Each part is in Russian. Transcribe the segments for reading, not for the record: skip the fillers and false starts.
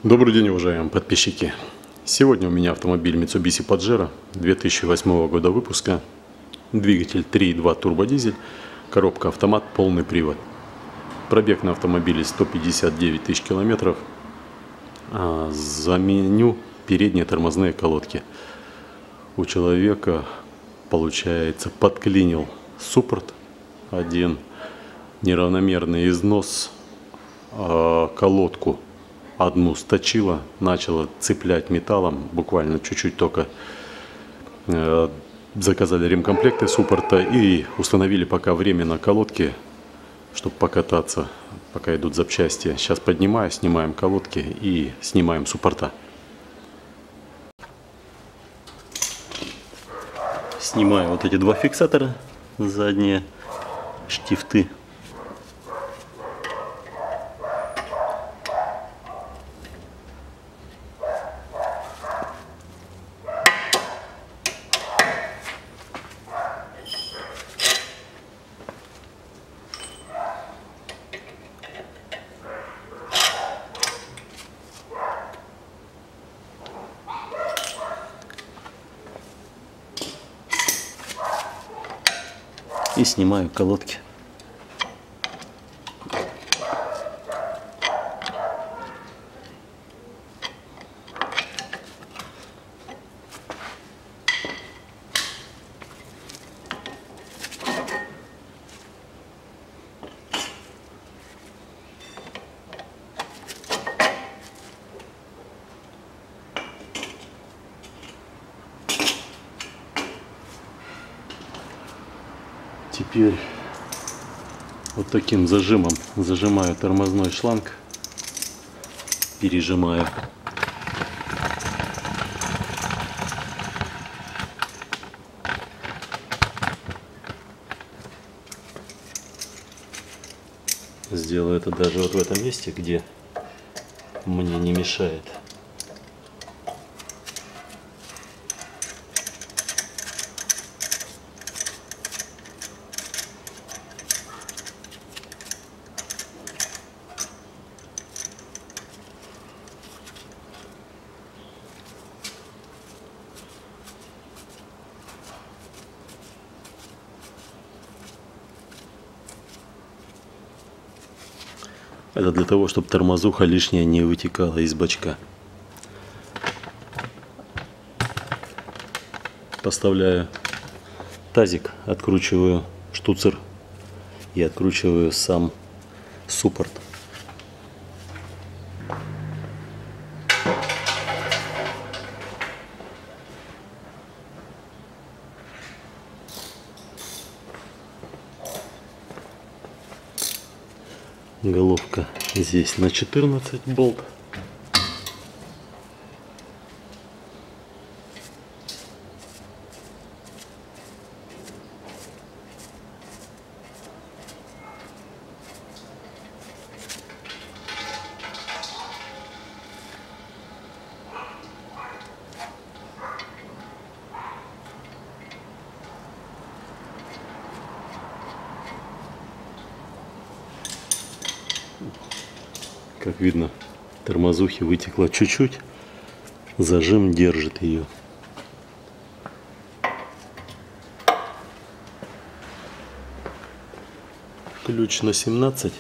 Добрый день, уважаемые подписчики! Сегодня у меня автомобиль Mitsubishi Pajero 2008 года выпуска, двигатель 3.2 турбодизель, коробка автомат, полный привод. Пробег на автомобиле 159 тысяч километров. Заменю передние тормозные колодки. У человека, получается, подклинил суппорт один, неравномерный износ, колодку одну сточила, начала цеплять металлом, буквально чуть-чуть только. Заказали ремкомплекты суппорта и установили пока временно колодки, чтобы покататься, пока идут запчасти. Сейчас поднимаю, снимаем колодки и снимаем суппорта. Снимаю вот эти два фиксатора, задние штифты. И снимаю колодки. Теперь вот таким зажимом зажимаю тормозной шланг, пережимаю. Сделаю это даже вот в этом месте, где мне не мешает. Это для того, чтобы тормозуха лишняя не вытекала из бачка. Поставляю тазик, откручиваю штуцер и откручиваю сам суппорт. Головка здесь на 14 болт. Как видно, тормозухи вытекло чуть-чуть, зажим держит ее. Ключ на 17.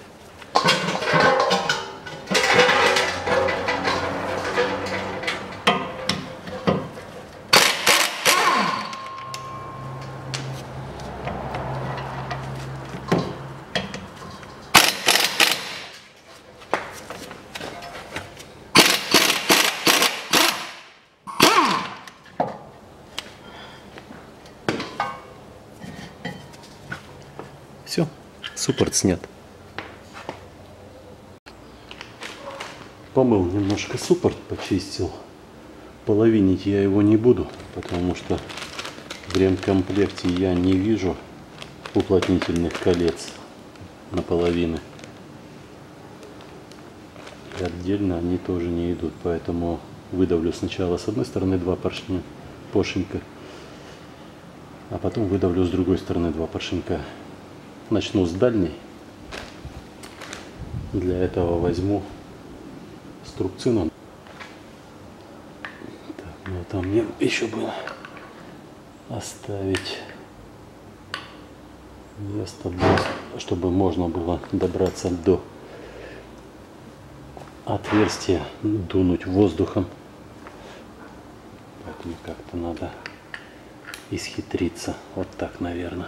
Все, суппорт снят. Помыл немножко суппорт, почистил. Половинить я его не буду, потому что в ремкомплекте я не вижу уплотнительных колец наполовину. И отдельно они тоже не идут, поэтому выдавлю сначала с одной стороны два поршенька, а потом выдавлю с другой стороны два поршенька. Начну с дальней. Для этого возьму струбцину Но там мне еще было оставить место, чтобы можно было добраться до отверстия, дунуть воздухом. Поэтому как-то надо исхитриться. Вот так, наверное.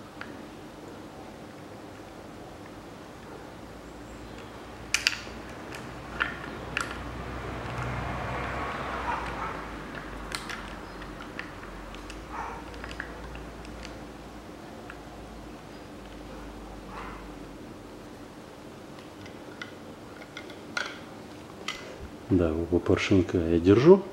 Да, оба поршенька я держу.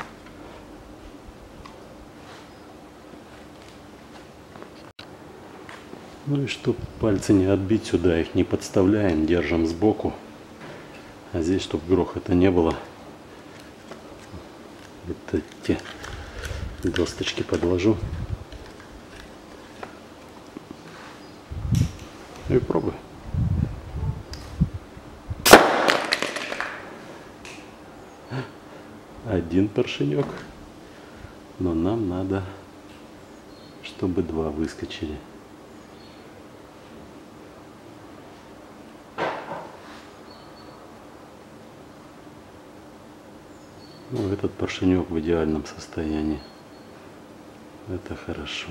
Ну и чтобы пальцы не отбить, сюда их не подставляем, держим сбоку. А здесь, чтобы грохота не было, вот эти досточки подложу. И пробуй. Один поршенек, но нам надо, чтобы два выскочили. Ну, этот поршенек в идеальном состоянии. Это хорошо.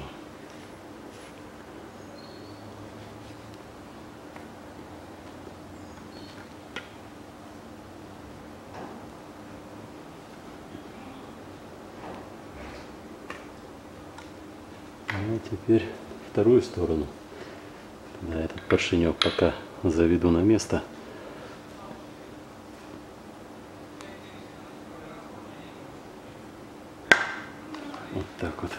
Ну, а теперь вторую сторону. Да, этот поршенек пока заведу на место. Вот так вот.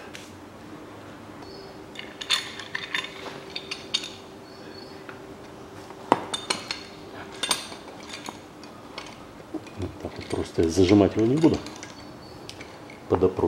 Вот так вот просто я зажимать его не буду. Подопру.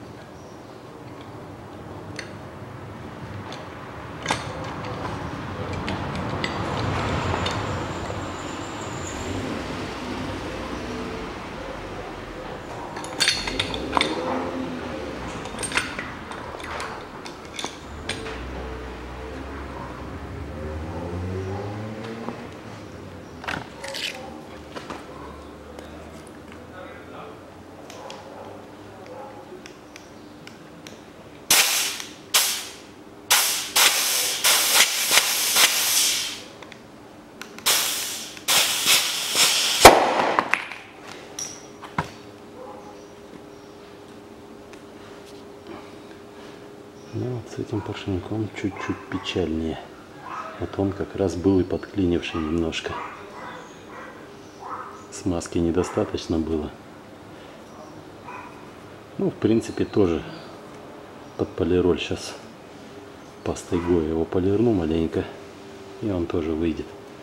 Ну, вот с этим поршеньком чуть-чуть печальнее. Вот он как раз был и подклинивший немножко. Смазки недостаточно было. Ну, в принципе, тоже под полироль сейчас пастой Гоя его полирну маленько, и он тоже выйдет.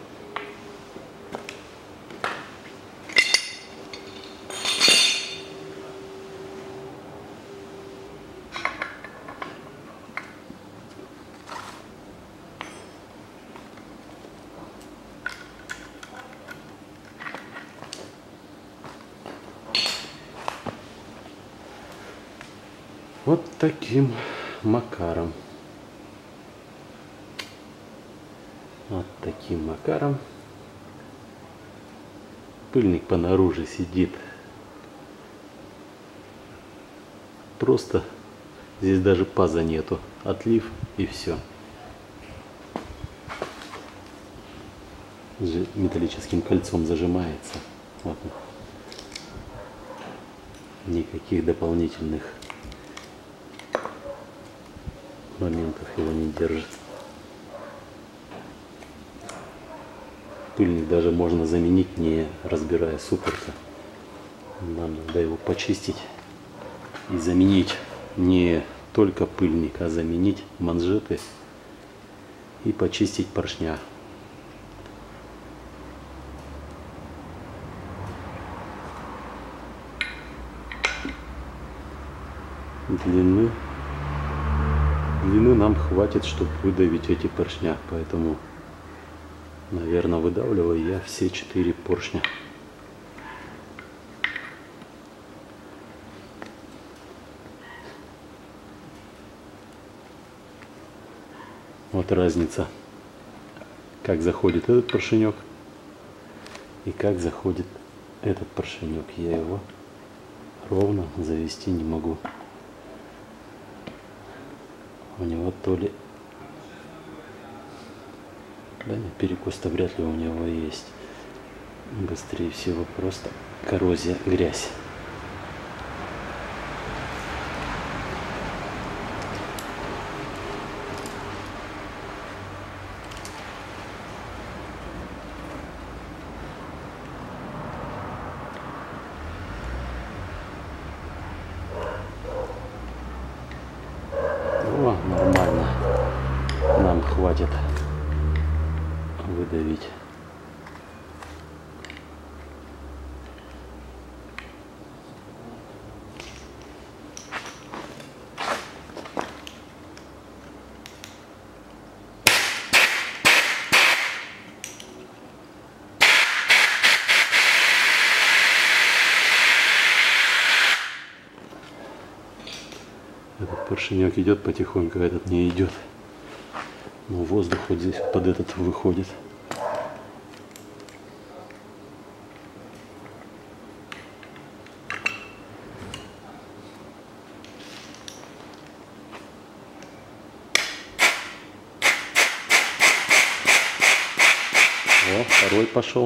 Вот таким макаром. Вот таким макаром. Пыльник понаружи сидит. Просто здесь даже паза нету. Отлив и все. Металлическим кольцом зажимается. Вот. Никаких дополнительных моментов его не держит. Пыльник даже можно заменить, не разбирая суппорта. Нам надо его почистить и заменить не только пыльник, а заменить манжеты и почистить поршня. Длины нам хватит, чтобы выдавить эти поршня, поэтому, наверное, выдавливаю я все 4 поршня. Вот разница, как заходит этот поршенек и как заходит этот поршенек. Я его ровно завести не могу. У него то ли... Да, перекос-то вряд ли у него есть. Быстрее всего просто коррозия, грязь. О, нормально. Нам хватит выдавить. Этот поршенек идет потихоньку, а этот не идет. Но воздух вот здесь под этот выходит. О, второй пошел.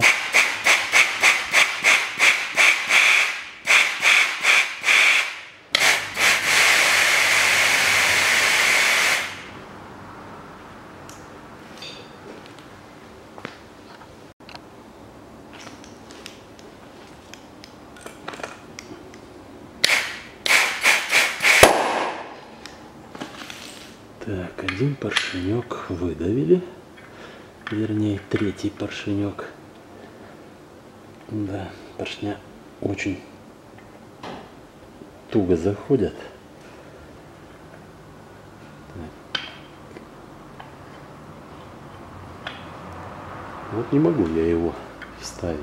Так, один поршенек выдавили. Вернее, третий поршенек. Да, поршня очень туго заходят. Так. Вот не могу я его вставить.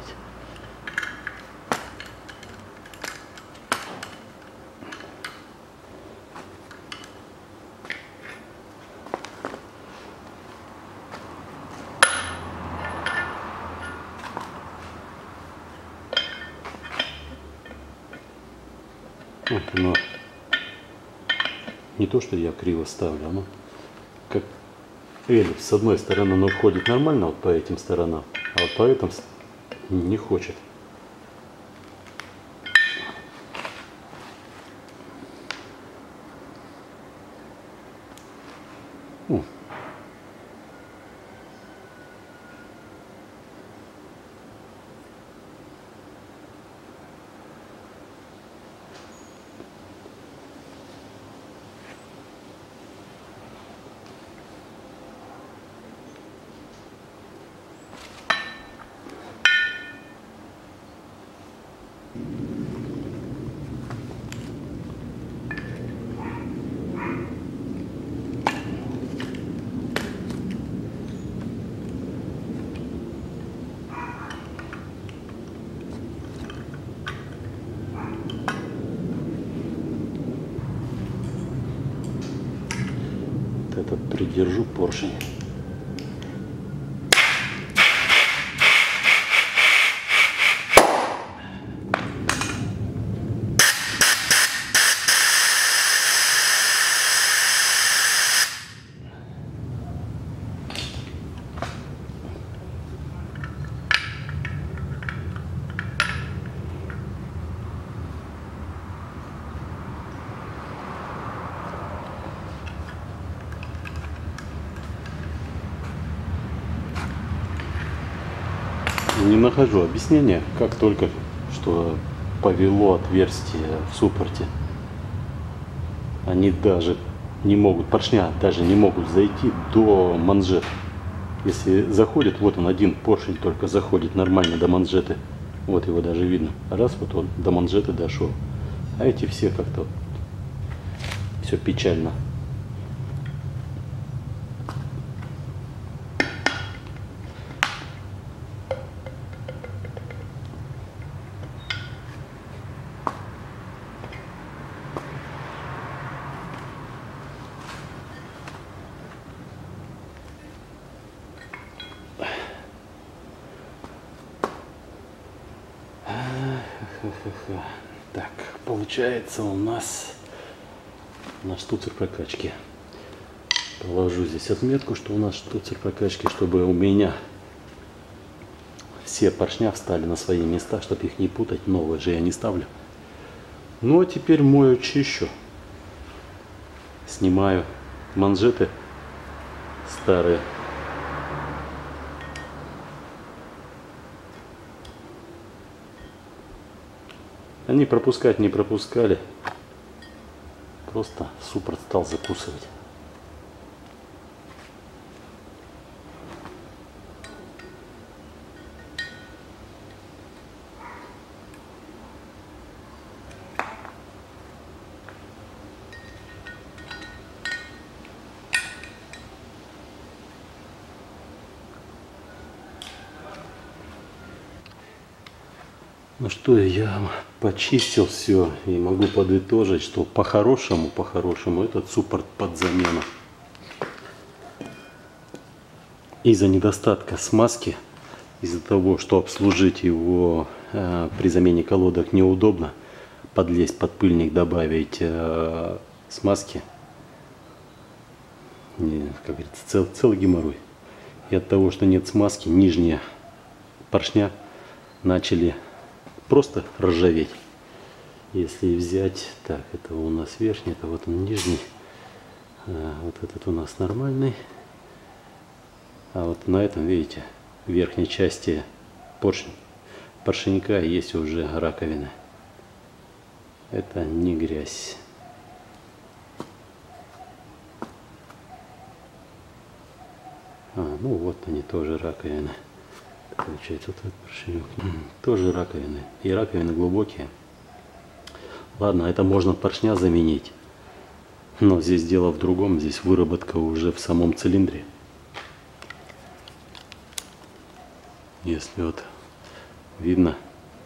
Вот оно, не то, что я криво ставлю, оно как эллипс. С одной стороны оно входит нормально вот по этим сторонам, а вот по этим не хочет. Этот придержу поршень. Не нахожу объяснения, как только что повело отверстие в суппорте. Они даже не могут, поршня даже не могут зайти до манжет. Если заходит, вот он один поршень только заходит нормально до манжеты. Вот его даже видно. Раз, вот он до манжеты дошел. А эти все как-то все печально. Ха-ха-ха. Так, получается у нас наш штуцер прокачки. Положу здесь отметку, что у нас штуцер прокачки, чтобы у меня все поршня встали на свои места, чтобы их не путать. Новые же я не ставлю. Ну а теперь мою чищу. Снимаю манжеты старые. Они пропускать не пропускали. Просто суппорт стал закусывать. Ну что, я почистил все и могу подытожить, что по-хорошему этот суппорт под замену. Из-за недостатка смазки, из-за того, что обслужить его при замене колодок неудобно, подлезть под пыльник, добавить смазки, как говорится, целый геморрой. И от того, что нет смазки, нижние поршня начали просто ржаветь. Если взять, так, это у нас верхний, это вот он нижний, вот этот у нас нормальный, а вот на этом, видите, в верхней части поршенька есть уже раковины. Это не грязь. Ну вот они тоже раковины. Получается, вот этот поршенек тоже раковины. И раковины глубокие. Ладно, это можно поршня заменить. Но здесь дело в другом. Здесь выработка уже в самом цилиндре. Если вот видно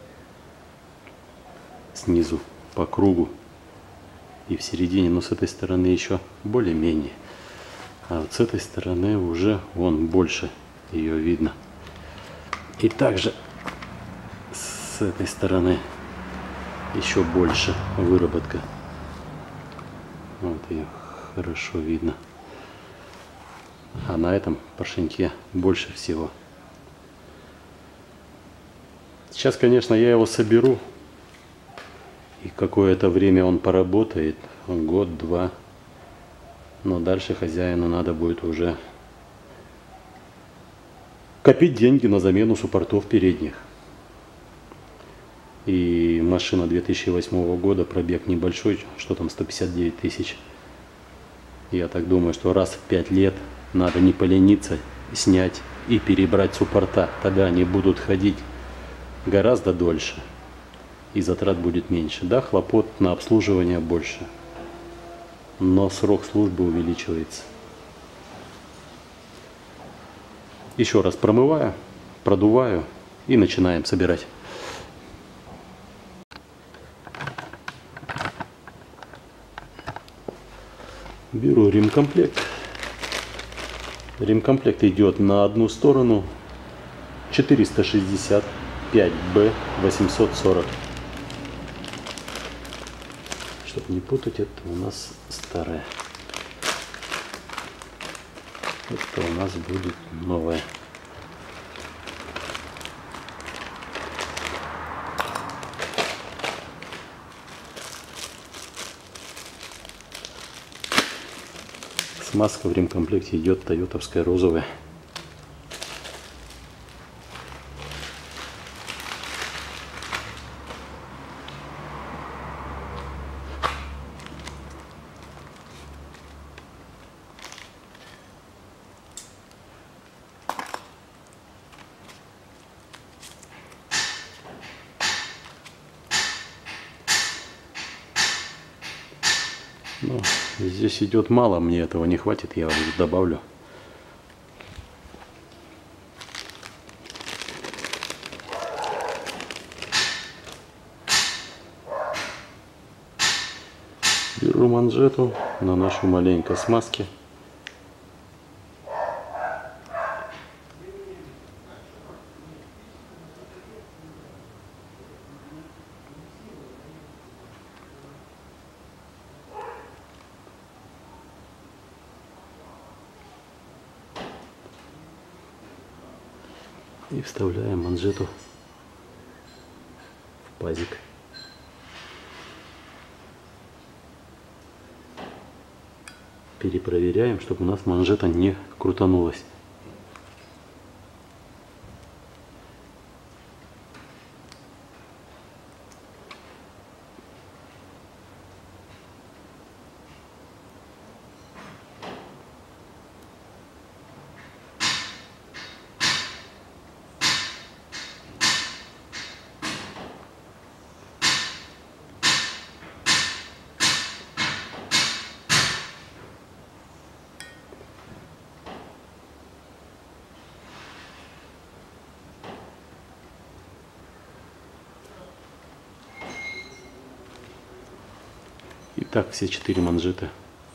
снизу по кругу и в середине, но с этой стороны еще более-менее. А вот с этой стороны уже вон больше ее видно. И также с этой стороны еще больше выработка. Вот ее хорошо видно. А на этом поршеньке больше всего. Сейчас, конечно, я его соберу. И какое-то время он поработает. Год-два. Но дальше хозяину надо будет уже копить деньги на замену суппортов передних. И машина 2008 года, пробег небольшой, что там 159 тысяч. Я так думаю, что раз в 5 лет надо не полениться, снять и перебрать суппорта. Тогда они будут ходить гораздо дольше. И затрат будет меньше. Да, хлопот на обслуживание больше. Но срок службы увеличивается. Еще раз промываю, продуваю и начинаем собирать. Беру ремкомплект. Ремкомплект идет на одну сторону 465B 840. Чтобы не путать, это у нас старая. Это у нас будет новая. Смазка в ремкомплекте идет тойотовская розовая. Ну, здесь идет мало, мне этого не хватит, я добавлю. Беру манжету, наношу маленько смазки. И вставляем манжету в пазик. Перепроверяем, чтобы у нас манжета не крутанулась. И так все 4 манжеты.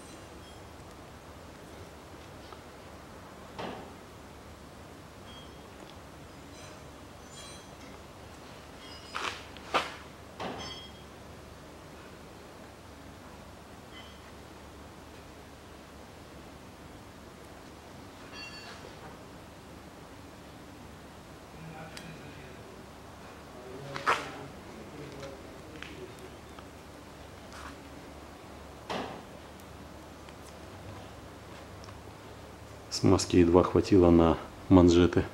Смазки едва хватило на манжеты.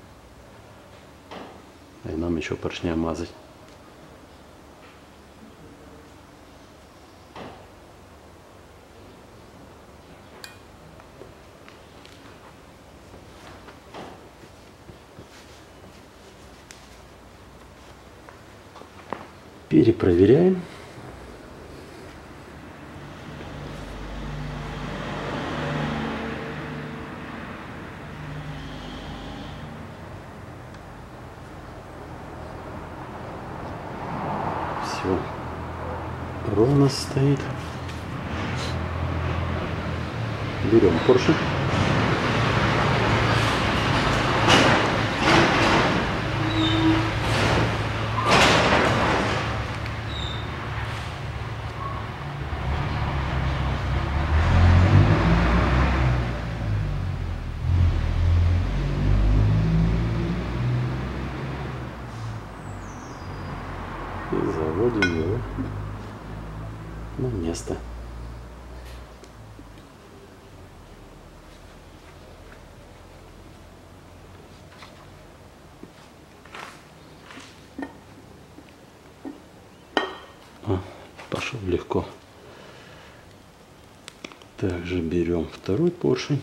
И нам еще поршня мазать. Перепроверяем. Все ровно стоит. Берем поршень. И заводим его на место. Пошел легко. Также берем второй поршень.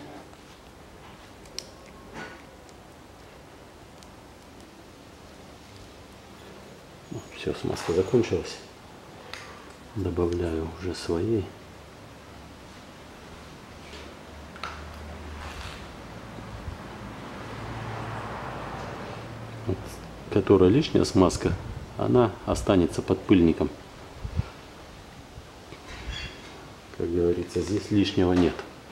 Все, смазка закончилась. Добавляю уже своей. Вот, которая лишняя смазка, она останется под пыльником. Как говорится, здесь лишнего нет.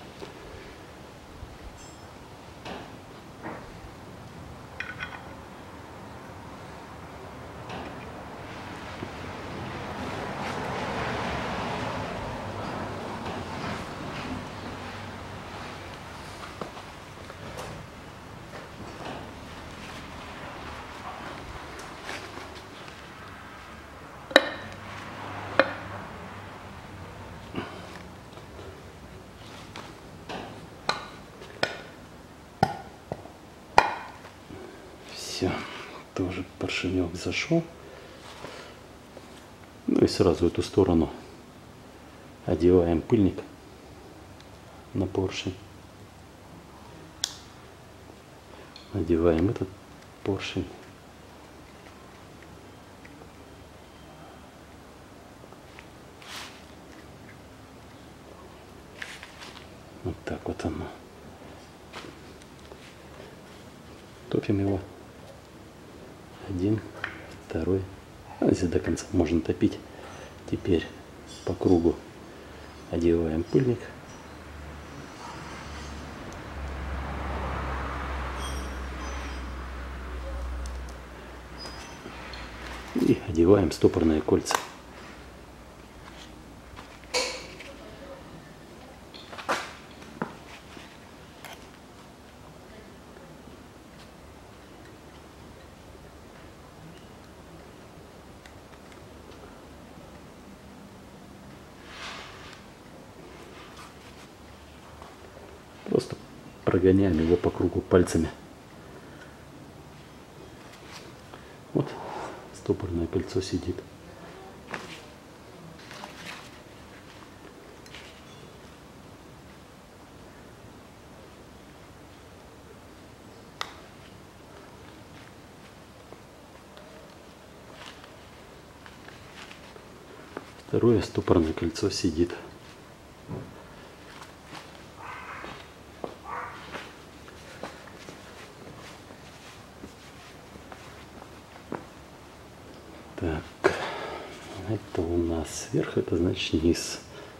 Все, тоже поршенек зашел. Ну и сразу в эту сторону одеваем пыльник на поршень. Одеваем этот поршень. Вот так вот оно. Топим его. Один, второй. А здесь до конца можно топить. Теперь по кругу одеваем пыльник. И одеваем стопорные кольца. Просто прогоняем его по кругу пальцами. Вот стопорное кольцо сидит. Второе стопорное кольцо сидит. Так, это у нас сверху, это значит низ.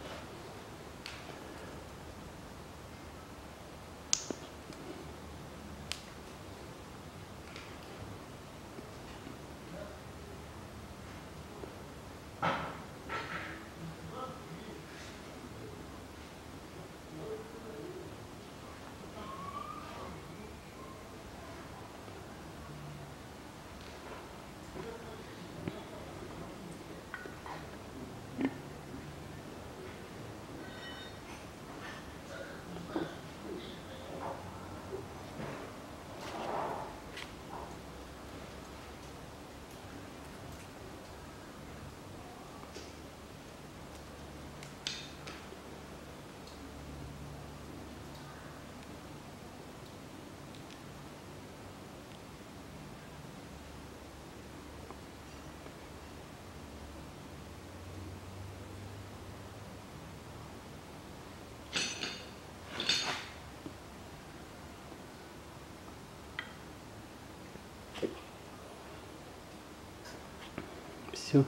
Все.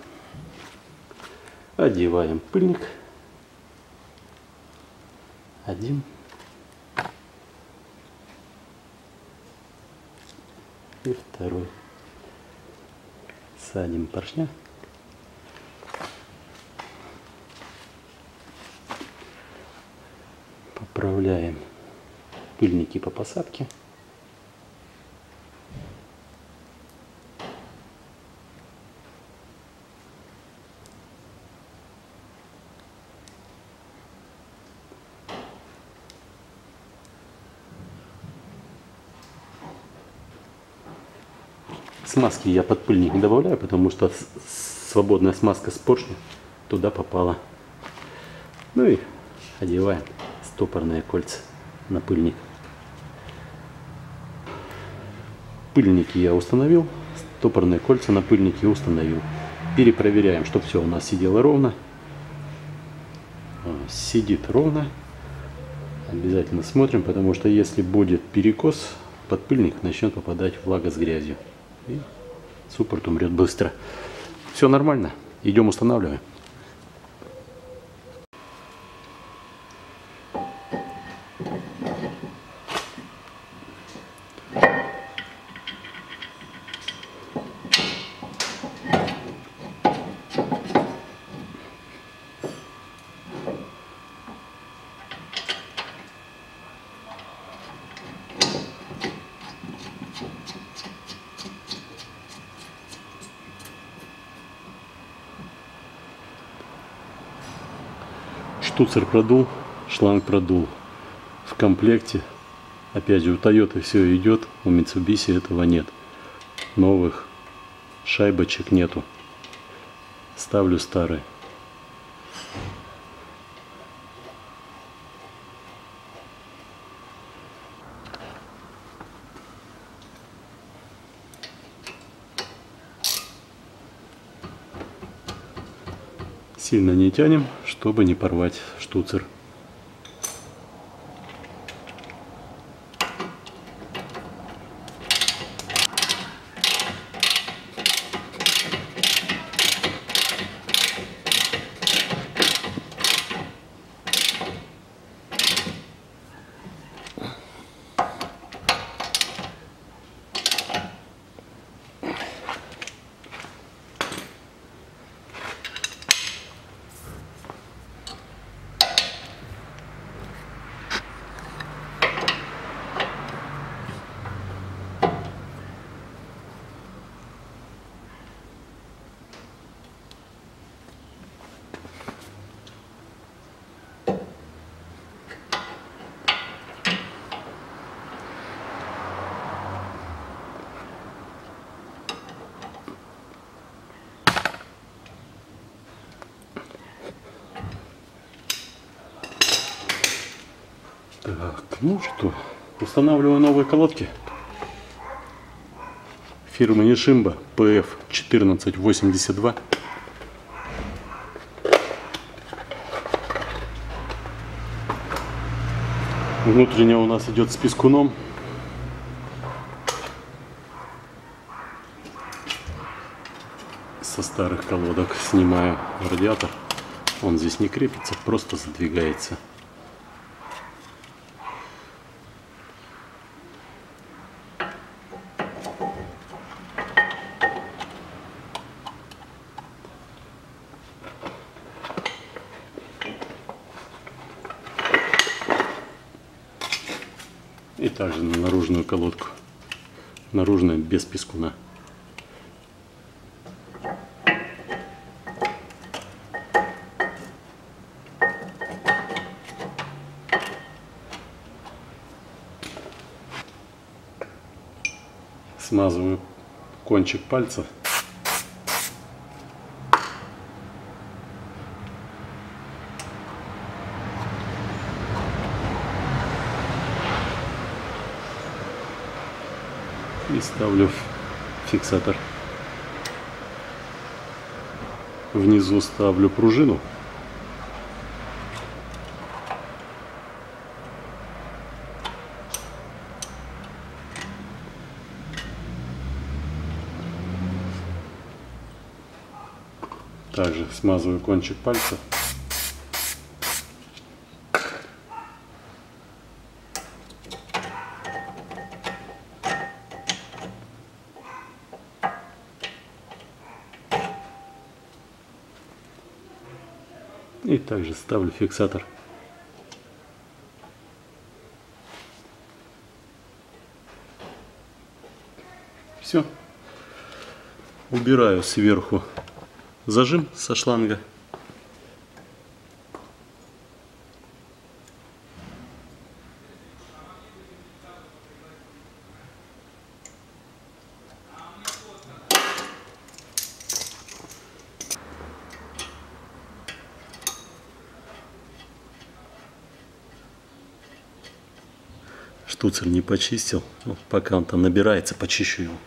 Одеваем пыльник. Один. И второй. Садим поршня. Поправляем пыльники по посадке. Смазки я под пыльник не добавляю, потому что свободная смазка с поршня туда попала. Ну и одеваем стопорные кольца на пыльник. Пыльники я установил, стопорные кольца на пыльнике установил. Перепроверяем, чтобы все у нас сидело ровно. Сидит ровно. Обязательно смотрим, потому что если будет перекос, под пыльник начнет попадать влага с грязью. И суппорт умрет быстро. Все нормально. Идем устанавливаем. Штуцер продул, шланг продул. В комплекте, опять же, у Toyota все идет, у Mitsubishi этого нет. Новых шайбочек нету. Ставлю старые. Сильно не тянем, чтобы не порвать штуцер. Так, ну что, устанавливаю новые колодки фирмы Nishimba PF1482. Внутренняя у нас идет с пескуном. Со старых колодок снимаю радиатор. Он здесь не крепится, просто задвигается. И также на наружную колодку. Наружная без пескуна. Смазываю кончик пальца. И ставлю фиксатор. Внизу ставлю пружину. Также смазываю кончик пальца. И также ставлю фиксатор. Все. Убираю сверху зажим со шланга. Штуцер не почистил. Вот пока он там набирается, почищу его.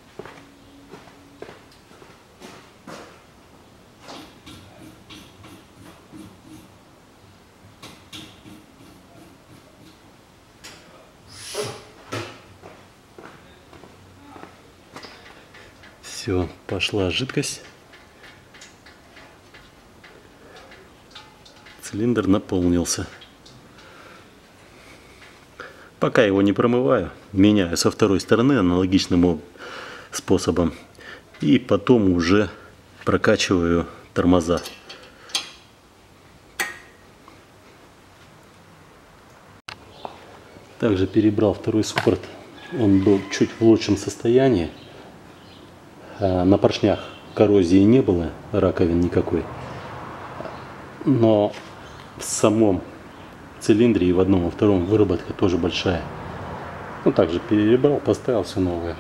Все, пошла жидкость. Цилиндр наполнился. Пока его не промываю, меняю со второй стороны аналогичным способом. И потом уже прокачиваю тормоза. Также перебрал второй суппорт. Он был чуть в лучшем состоянии. На поршнях коррозии не было, раковин никакой. Но в самом цилиндре и в одном, во втором выработка тоже большая. Ну, также перебрал, поставил все новое.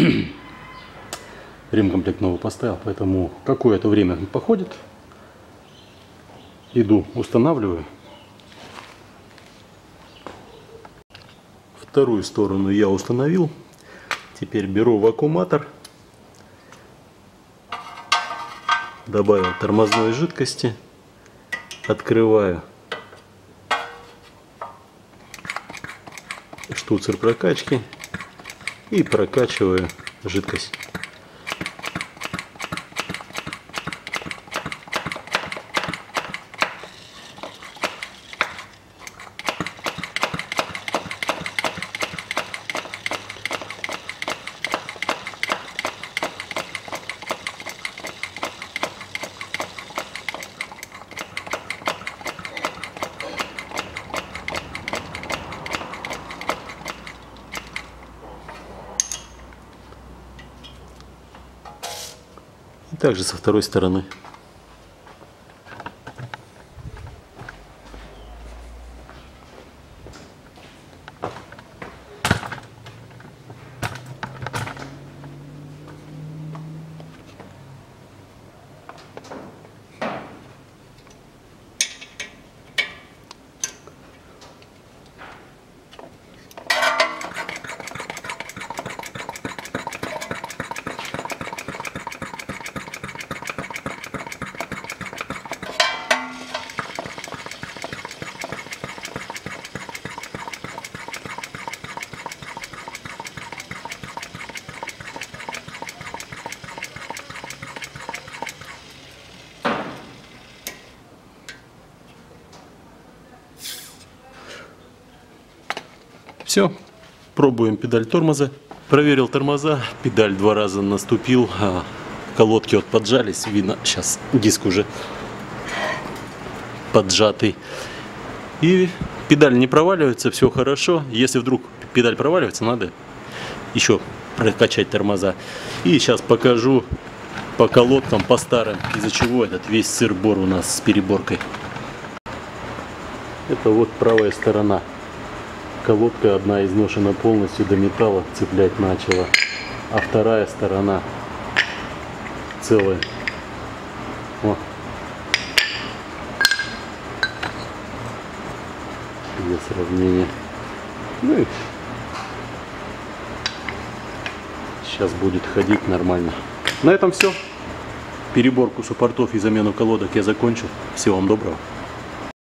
Ремкомплект новый поставил, поэтому какое-то время походит. Иду, устанавливаю. Вторую сторону я установил. Теперь беру вакууматор. Добавил тормозной жидкости. Открываю штуцер прокачки и прокачиваю жидкость. И также со второй стороны. Все, пробуем педаль тормоза. Проверил тормоза, педаль 2 раза наступил, колодки вот поджались, видно, сейчас диск уже поджатый. И педаль не проваливается, все хорошо. Если вдруг педаль проваливается, надо еще прокачать тормоза. И сейчас покажу по колодкам, по старым, из-за чего этот весь сыр-бор у нас с переборкой. Это вот правая сторона. Колодка одна изношена полностью до металла, цеплять начала. А вторая сторона целая. О. Для сравнения. Ну и сейчас будет ходить нормально. На этом все. Переборку суппортов и замену колодок я закончил. Всего вам доброго.